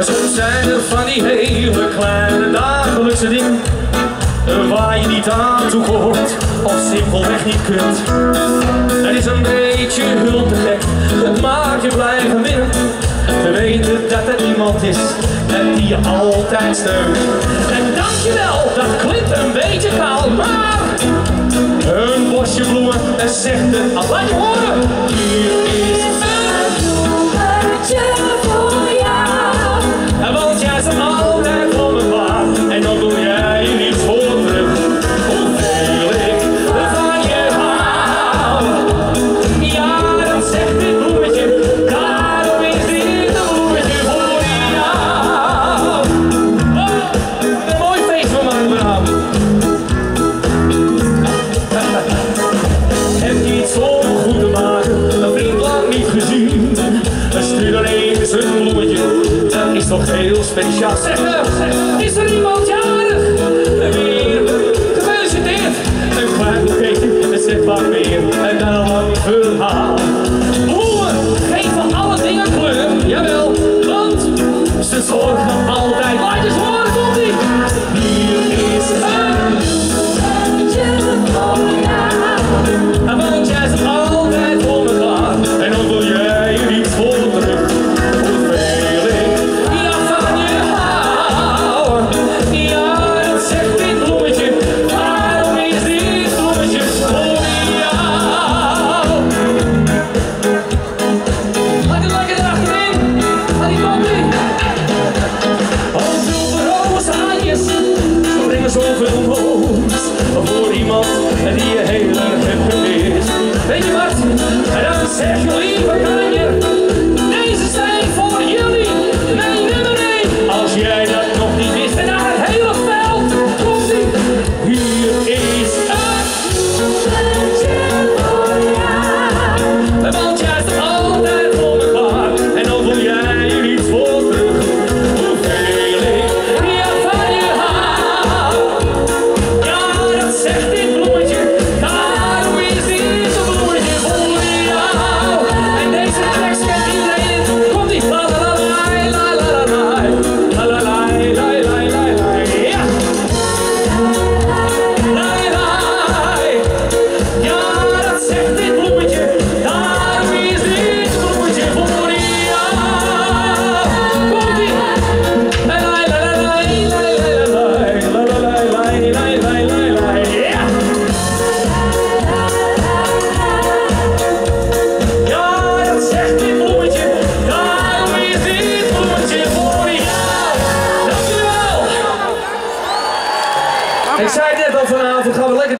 Soms zijn er van die hele kleine dagelijkse dingen waar je niet aan toe hoort of simpelweg niet kunt. Het is een beetje hulp te gek, het maakt je blijven winnen. Te weten dat er iemand is die je altijd steunt. En dankjewel, dat klinkt een beetje kaal, maar een bosje bloemen zegt het al. Laat je horen. Hier is een bloemetje voor jou. Want jij staat altijd voor me klaar. En dan doe jij niets voor terug. Hoeveel ik van je hou. Ja, dat zegt dit bloemetje. Daarom is dit bloemetje voor jou. Oh, een mooi feest van mij vanavond. Heb je iets voor me goed te maken? Een vriend lang niet gezien. Stuur dan eens een bloemetje. Dat is toch heel speciaal. Zeg, is er iemand jarig? Weer gefeliciteerd. Een klein boeketje, het zegt wat meer. En dan een verhaal. Bloemen geven alle dingen kleur. Jawel, want ze zorgen altijd. Laat eens horen, komt-ie. Hier is een bloemetje voor jou. Want jij zit altijd voor me klaar. En dan wil jij er iets voor terug. Hoeveel ik van je hou. Ja, dat zegt dit bloemetje. Waarom is dit bloemetje voor jou? Laat het lekker erachterin. Laat die komt-ie. Oh, zilveren zaadjes. Ze brengen zoveel moois. Voor iemand die je heel erg hebt gemist. Weet je wat? En dan zeg je liever kan je. Deze zijn voor jullie. Mijn nummer 1. Als jij dat nog niet wist. En naar het hele veld komt-ie. Hier is een bloemetje voor jou. Want jij staat altijd voor me klaar. En dan voel jij er iets voor terug. Hoeveel ik van je hou. Ja, dat zegt dit bloemetje. Daarom is dit een bloemetje voor jou. En deze tekst kent iedereen. Komt-ie. La la la la la la la la la la la la la la. Ja. La la. Ja, dat zegt dit bloemetje. Daarom is dit bloemetje voor jou. Komt-ie. La la la la la la la la la la la la la. Ja. Ja, dat zegt dit bloemetje. Daarom is dit bloemetje voor jou. Dankjewel. Ik zei het net al vanavond, gaan we lekker